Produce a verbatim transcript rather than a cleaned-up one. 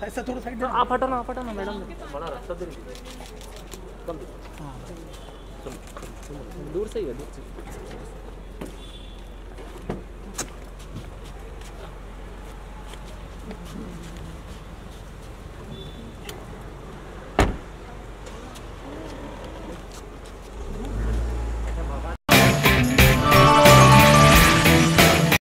ऐसा थोड़ा साइड आप हटो ना, आप हटो ना मैडम, बड़ा रास्ता दे कम दूर से ही है, दूर से।